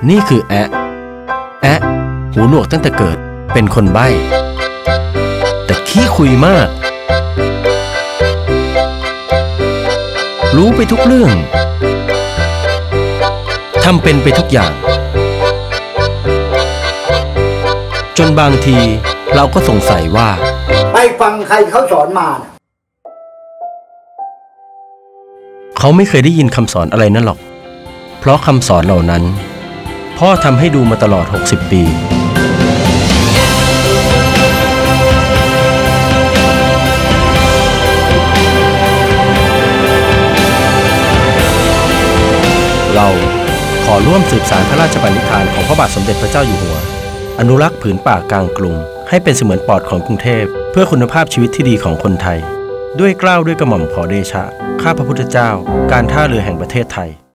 นี่คือแอะหูหนวกตั้งแต่เกิดเป็นคนใบ้แต่ขี้คุยมากรู้ไปทุกเรื่องทำเป็นไปทุกอย่างจนบางทีเราก็สงสัยว่าไปฟังใครเขาสอนมาเขาไม่เคยได้ยินคำสอนอะไรนั่นหรอกเพราะคำสอนเหล่านั้นพ่อทำให้ดูมาตลอด60 ปีเราขอร่วมสืบสานพระราชปณิธานของพระบาทสมเด็จพระเจ้าอยู่หัวอนุรักษ์ผืนป่ากลางกรุงให้เป็นเสมือนปอดของกรุงเทพเพื่อคุณภาพชีวิตที่ดีของคนไทยด้วยเกล้าด้วยกระหม่อมขอเดชะข้าพระพุทธเจ้าการท่าเรือแห่งประเทศไทย